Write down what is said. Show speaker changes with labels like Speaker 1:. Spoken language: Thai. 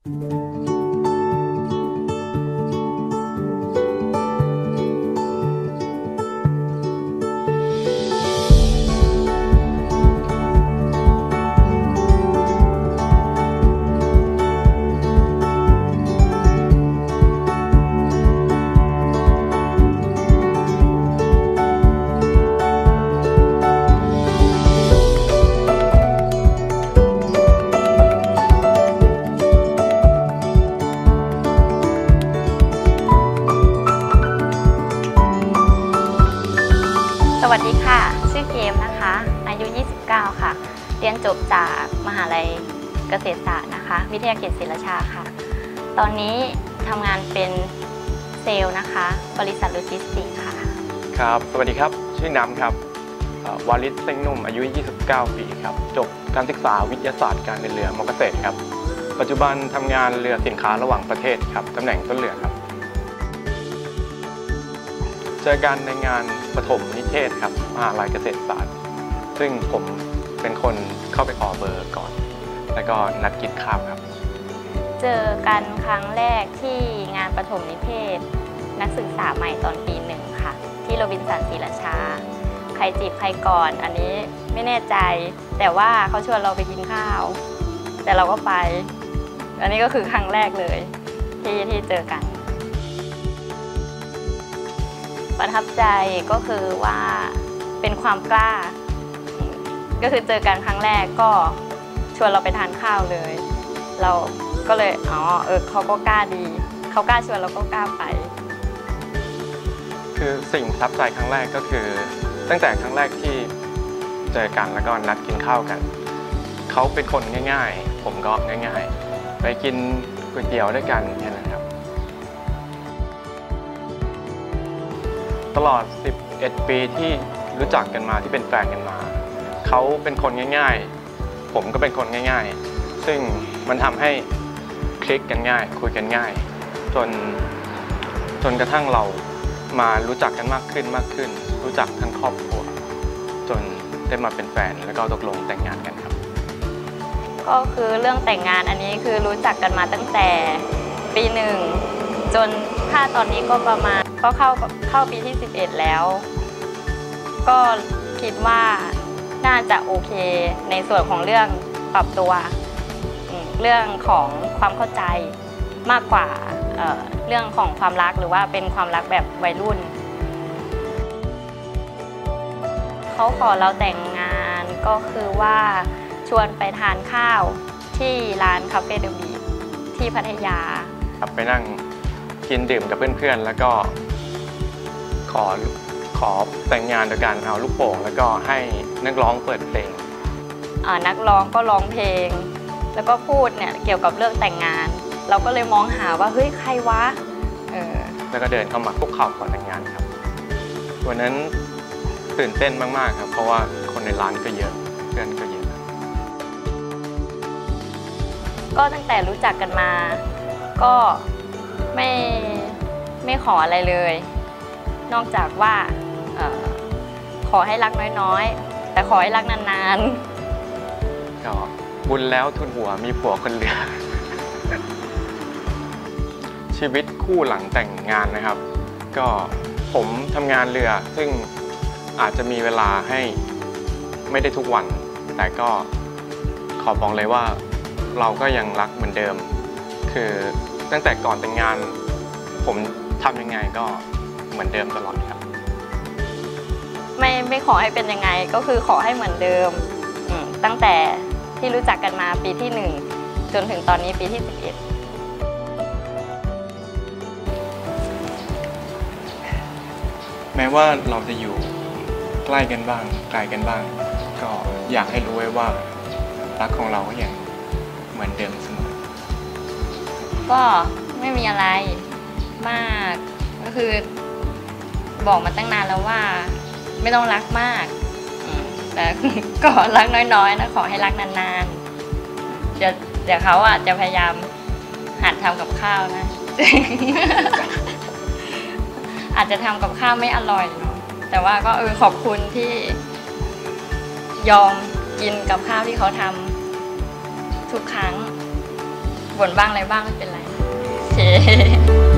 Speaker 1: สวัสดีค่ะชื่อเกมนะคะอายุ29ค่ะเรียนจบจากมหาลัยเกษตรศาสตร์นะคะวิทยาเขตศรีราชาค่ะตอนนี้ทำงานเป็นเซลล์นะคะบริษัทโลจิสติกส์ค่ะ
Speaker 2: ครับสวัสดีครับชื่อน้ำครับวาริศเซ็งนุ่มอายุ29 ปีครับจบการศึกษาวิทยาศาสตร์การเดินเรือมอเกษตรครับปัจจุบันทำงานเรือสินค้าระหว่างประเทศครับตำแหน่งต้นเรือครับเจอกันในงานปฐมนิเทศครับมหาลัยเกษตรศาสตร์ซึ่งผมเป็นคนเข้าไปขอเบอร์ก่อนแล้วก็นัดกินข้าวครับ
Speaker 1: เจอกันครั้งแรกที่งานปฐมนิเทศนักศึกษาใหม่ตอนปี1ค่ะที่โรบินสันศรีราชาใครจีบใครก่อนอันนี้ไม่แน่ใจแต่ว่าเขาชวนเราไปกินข้าวแต่เราก็ไปอันนี้ก็คือครั้งแรกเลยที่เจอกันประทับใจก็คือว่าเป็นความกล้าก็คือเจอกันครั้งแรกก็ชวนเราไปทานข้าวเลยเราก็เลยเขาก็กล้าดีเขากล้าชวนเราก็กล้าไป
Speaker 2: คือสิ่งประทับใจครั้งแรกก็คือตั้งแต่ครั้งแรกที่เจอกันแล้วก็นัดกินข้าวกันเขาเป็นคนง่ายๆผมก็ง่ายๆไปกินก๋วยเตี๋ยวด้วยกันแค่นั้นครับตลอด11 ปีที่รู้จักกันมาที่เป็นแฟนกันมาเขาเป็นคนง่ายๆผมก็เป็นคนง่ายๆซึ่งมันทำให้คลิกกันง่ายคุยกันง่ายจนกระทั่งเรามารู้จักกันมากขึ้นรู้จักทั้งครอบครัวจนได้มาเป็นแฟนแล้วก็ตกลงแต่งงานกันครับ
Speaker 1: ก็คือเรื่องแต่งงานอันนี้คือรู้จักกันมาตั้งแต่ปี1จนถ้าตอนนี้ก็ประมาณก็เข้าปีที่11แล้วก็คิดว่าน่าจะโอเคในส่วนของเรื่องปรับตัวเรื่องของความเข้าใจมากกว่าเรื่องของความรักหรือว่าเป็นความรักแบบวัยรุ่นเขาขอเราแต่งงานก็คือว่าชวนไปทานข้าวที่ร้านคาเฟ่เดอะบีชที่พัทยา
Speaker 2: ไปนั่งกินดื่มกับเพื่อนๆแล้วก็ขอแต่งงานโดยการเอาลูกโป่งแล้วก็ให้นักร้องเปิดเพลง
Speaker 1: นักร้องก็ร้องเพลงแล้วก็พูดเนี่ยเกี่ยวกับเรื่องแต่งงานเราก็เลยมองหาว่าเฮ้ยใครวะ
Speaker 2: แล้วก็เดินเข้ามาคุกเข่าก่อนแต่งงานครับวันนั้นตื่นเต้นมากๆครับเพราะว่าคนในร้านก็เยอะเพื่อนก็เยอะ
Speaker 1: ก็ตั้งแต่รู้จักกันมาก็ไม่ขออะไรเลยนอกจากว่าขอให้รักน้อยๆแต่ขอให้รักนาน
Speaker 2: ๆก็บุญแล้วทุนหัวมีผัวคนเรือ ชีวิตคู่หลังแต่งงานนะครับก็ผมทำงานเรือซึ่งอาจจะมีเวลาให้ไม่ได้ทุกวันแต่ก็ขอบอกเลยว่าเราก็ยังรักเหมือนเดิมคือตั้งแต่ก่อนแต่งงานผมทำยังไงก็เหมือนเดิมตลอดครับ
Speaker 1: ไม่ขอให้เป็นยังไงก็คือขอให้เหมือนเดิมตั้งแต่ที่รู้จักกันมาปีที่1จนถึงตอนนี้ปีที่11
Speaker 2: แม้ว่าเราจะอยู่ใกล้กันบ้างไกลกันบ้างก็อยากให้รู้ไว้ว่ารักของเราก็ยังเหมือนเดิมเสมอ
Speaker 1: ก็ไม่มีอะไรมากก็คือบอกมาตั้งนานแล้วว่าไม่ต้องรักมากแต่ก็รักน้อยๆนะขอให้รักนานๆเดี๋ยวเขาจะพยายามหัดทำกับข้าวนะ อาจจะทำกับข้าวไม่อร่อยเนาะแต่ว่าก็ขอบคุณที่ยอมกินกับข้าวที่เขาทำทุกครั้งบ่นบ้างอะไรบ้างไม่เป็นไรโอเค